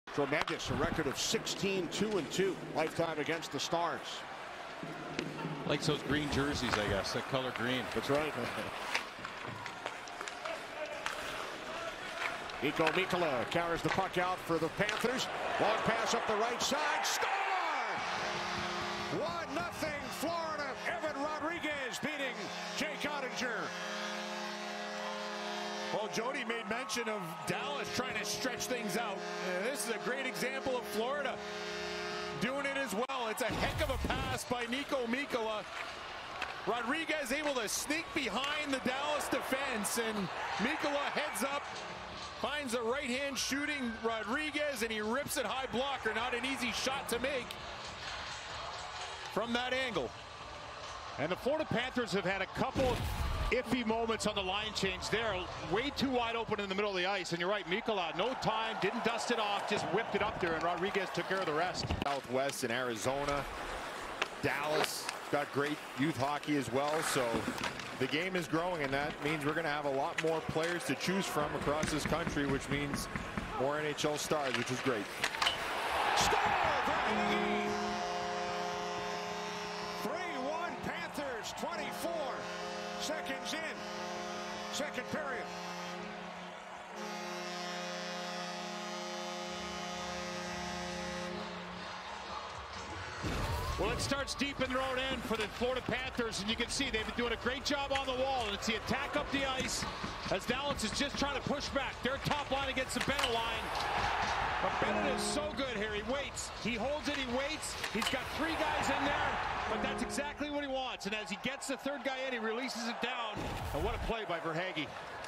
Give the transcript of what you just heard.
Tremendous, a record of 16-2-2 lifetime against the Stars. Likes those green jerseys, I guess, that color green. That's right. Mikko Mikkola carries the puck out for the Panthers. Long pass up the right side. Score! 1-0 Florida. Evan Rodriguez beating Jay Cottinger. Well, Jody made mention of Dallas trying to stretch things out. This is a great example of Florida doing it as well. It's a heck of a pass by Mikko Mikkola. Rodriguez able to sneak behind the Dallas defense, and Mikkola heads up, finds a right-hand shooting Rodriguez, and he rips it high blocker. Not an easy shot to make from that angle. And the Florida Panthers have had a couple of iffy moments on the line change there. Way too wide open in the middle of the ice. And you're right, Mikkola, no time, didn't dust it off, just whipped it up there, and Rodriguez took care of the rest. Southwest in Arizona. Dallas got great youth hockey as well. So the game is growing, and that means we're going to have a lot more players to choose from across this country, which means more NHL stars, which is great. Score! 3-1 Panthers, 24 seconds in, second period. Well, it starts deep in their own end for the Florida Panthers, and you can see they've been doing a great job on the wall. And it's the attack up the ice as Dallas is just trying to push back. Their top line against the Bennett line. But Bennett is so good here. He waits. He holds it. He waits. He's got three guys in there, but that's exactly what he wants. And as he gets the third guy in, he releases it down. And what a play by Verhaeghe.